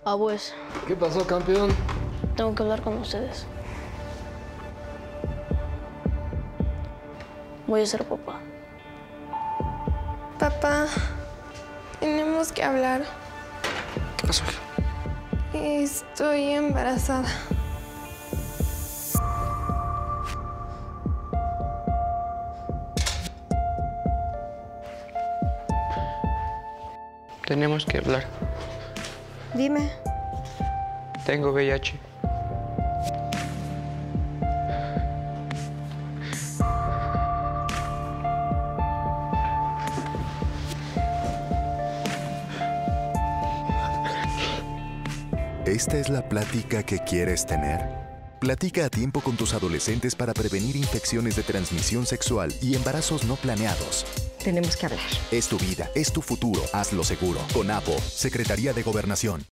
Abues, ¿Qué pasó, campeón? tengo que hablar con ustedes. Voy a ser papá. Papá, tenemos que hablar. ¿Qué pasó, hija? Estoy embarazada. Tenemos que hablar. Dime. Tengo VIH. ¿Esta es la plática que quieres tener? Platica a tiempo con tus adolescentes para prevenir infecciones de transmisión sexual y embarazos no planeados. Tenemos que hablar. Es tu vida, es tu futuro. Hazlo seguro. CONAPO, Secretaría de Gobernación.